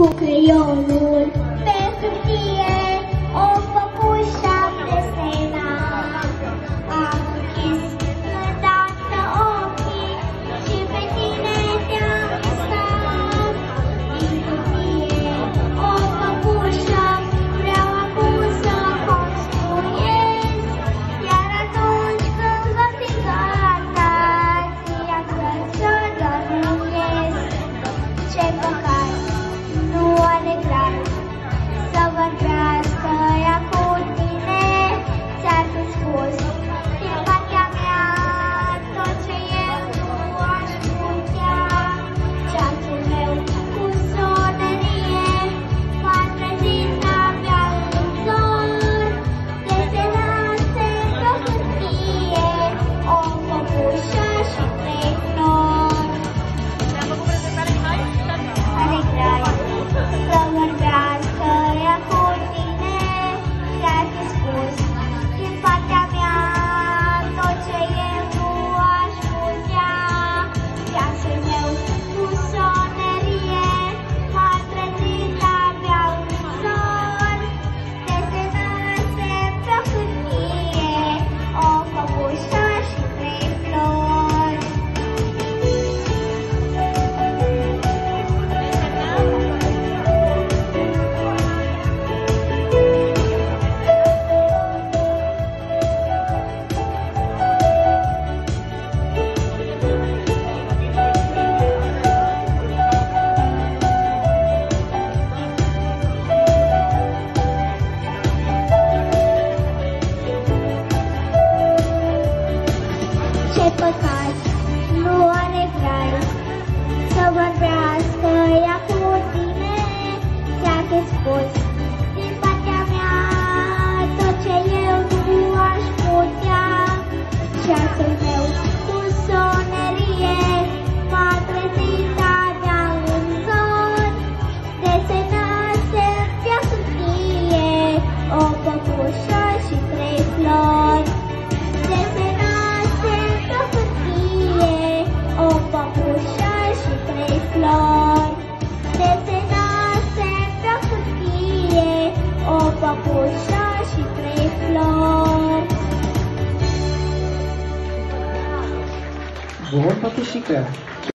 cu creionul pe hârtie, o păpușă desenat. Am închis îndată ochii și pe tine te-am visat. Din hârtie, o păpușă, vreau acum să construiesc. Iar atunci când va fi gata, viața să dăruiesc. Ce păcat, nu are grai, să vorbească ea cu tine. Ți-ar fi spus din partea mea tot ce eu nu aș putea. Ceasul meu cu sonerie m-a trezit abia în zor. Desenase pe hârtie o păpușă și 3 flori. Are grai, să vorbească ea cu tine. Ți-ar fi spus din partea mea tot ce eu nu aș putea. Ceasul meu cu sonerie m-a trezit abia în zor. Desenase pe hârtie o păpușă și 3 flori. Ce păcat, nu are grai, să vorbească ea cu tine. Ți-ar fi spus din partea mea tot ce eu nu aș putea. Ceasul meu cu sonerie m-a trezit abia în zor. Desenase pe hârtie o păpușă și 3 flori. Desenase pe hârtie o păpușă și 3 flori. Desenase pe hârtie o păpușă și 3 flori. Bun, păpușică!